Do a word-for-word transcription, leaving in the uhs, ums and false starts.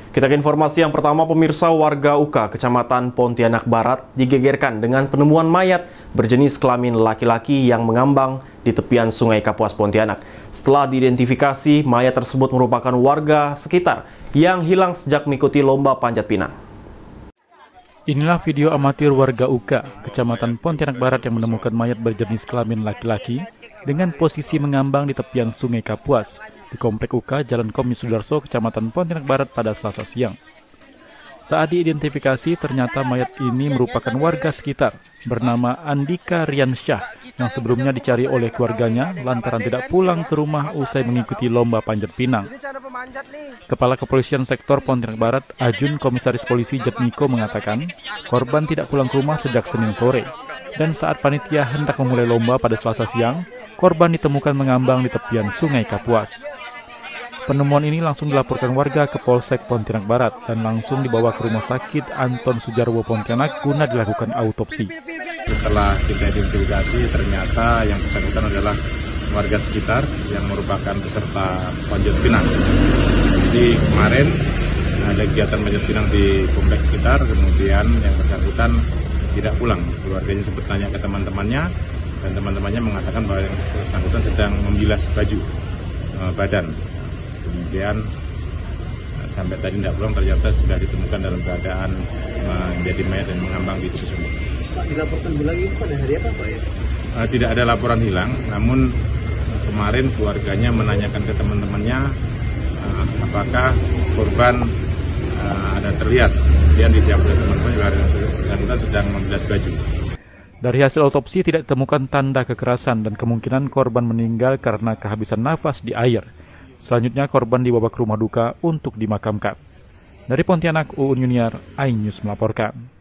Kita ke informasi yang pertama, pemirsa. Warga U K, Kecamatan Pontianak Barat, digegerkan dengan penemuan mayat berjenis kelamin laki-laki yang mengambang di tepian Sungai Kapuas, Pontianak. Setelah diidentifikasi, mayat tersebut merupakan warga sekitar yang hilang sejak mengikuti lomba panjat pinang. Inilah video amatir warga U K, Kecamatan Pontianak Barat yang menemukan mayat berjenis kelamin laki-laki dengan posisi mengambang di tepian Sungai Kapuas di Komplek U K Jalan Komi Sudarso, Kecamatan Pontianak Barat pada Selasa siang. Saat diidentifikasi, ternyata mayat ini merupakan warga sekitar bernama Andika Riansyah yang sebelumnya dicari oleh keluarganya lantaran tidak pulang ke rumah usai mengikuti lomba panjat pinang. Kepala Kepolisian Sektor Pontianak Barat, Ajun Komisaris Polisi Jatmiko mengatakan, korban tidak pulang ke rumah sejak Senin sore, dan saat panitia hendak memulai lomba pada Selasa siang, korban ditemukan mengambang di tepian Sungai Kapuas. Penemuan ini langsung dilaporkan warga ke Polsek Pontianak Barat dan langsung dibawa ke Rumah Sakit Anton Sujarwo Pontianak guna dilakukan autopsi. Setelah kita identifikasi, ternyata yang bersangkutan adalah warga sekitar yang merupakan peserta panjat pinang. Jadi kemarin ada kegiatan panjat pinang di kompleks sekitar, kemudian yang bersangkutan tidak pulang. Keluarganya sempat tanya ke teman-temannya, dan teman-temannya mengatakan bahwa yang bersangkutan sedang membilas baju e, badan. Kemudian sampai tadi tidak pulang, ternyata sudah ditemukan dalam keadaan menjadi mayat dan mengambang di tersebut. Pak, dilaporkan hilang itu pada hari apa, Pak? Ya? E, tidak ada laporan hilang, namun kemarin keluarganya menanyakan ke teman-temannya e, apakah korban e, ada terlihat. Kemudian dijawab oleh teman-teman juga sedang membilas baju. Dari hasil autopsi tidak ditemukan tanda kekerasan dan kemungkinan korban meninggal karena kehabisan nafas di air. Selanjutnya korban dibawa ke rumah duka untuk dimakamkan. Dari Pontianak, Uun Yuniar, iNews melaporkan.